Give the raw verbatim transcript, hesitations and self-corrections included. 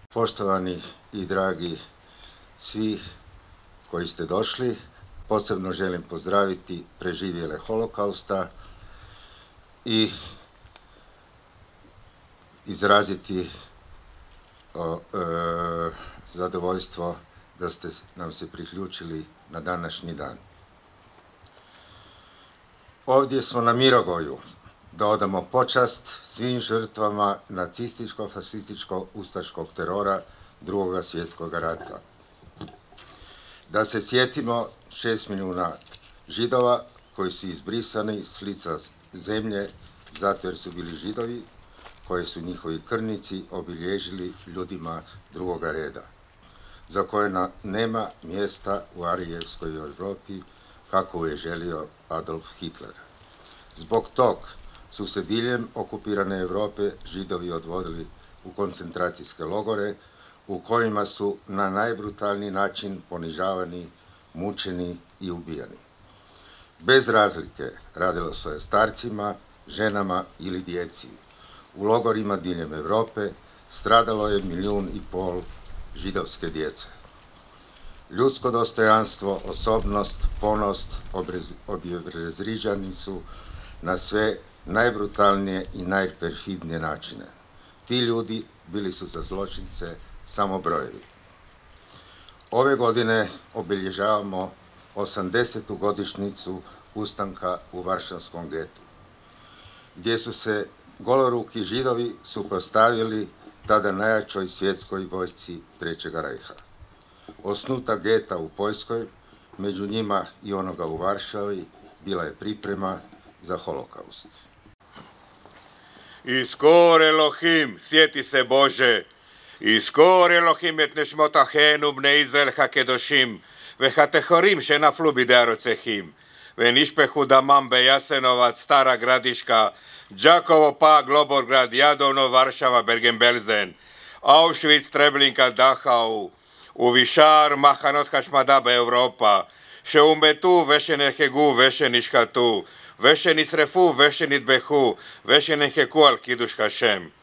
Poštovani i dragi svi koji ste došli, posebno želim pozdraviti preživjele holokausta i izraziti o, e, zadovoljstvo da ste nam se priključili na današnji dan. Ovdje smo na Mirogoju da odamo počast svim žrtvama nacističko-fašističko-ustaškog terora Drugog svjetskog rata. Da se sjetimo šest milijuna Židova koji su izbrisani s lica zemlje zato jer su bili Židovi, koje su njihovi krvnici obilježili ljudima drugoga reda, za koje na, nema mjesta u arijevskoj Europi kako je želio Adolf Hitler. Zbog tog su se diljem okupirane Europe Židovi odvodili u koncentracijske logore u kojima su na najbrutalniji način ponižavani, mučeni i ubijani. Bez razlike radilo se o starcima, ženama ili djeci. U logorima diljem Europe stradalo je milijun i pol židovske djece. Ljudsko dostojanstvo, osobnost, ponos obezvrijeđani su na sve najbrutalnije i najperfidnije načine. Ti ljudi bili su za zločince samo brojevi. Ove godine obilježavamo osamdesetu godišnjicu ustanka u Varšavskom getu, gdje su se goloruki Židovi suprotstavili tada najjačoj svjetskoj vojsci Trećega rajha. Osnutak geta u Poljskoj, među njima i onoga u Varšavi, bila je priprema za holokaust. Iskor Elohim, sjeti se Bože, Iskor Elohim et neshmot acheinu bnei Izrael hakedoshim, vehatehorim shenaflu bidei הרוצחים, ונשפכו דמם ביאסנוvac, Stara Gradiška, Đakovo, Pag, Lobograd, Jadovno, Varšava, Bergen-Belsen, Auschwitz, Treblinka, Dachau, ובישאר מחנות השמדה באירופה, שהומתו ושנרחקו ושנשחטו, ושנשרפו ושנטבחו ושנמחקו על קידוש השם.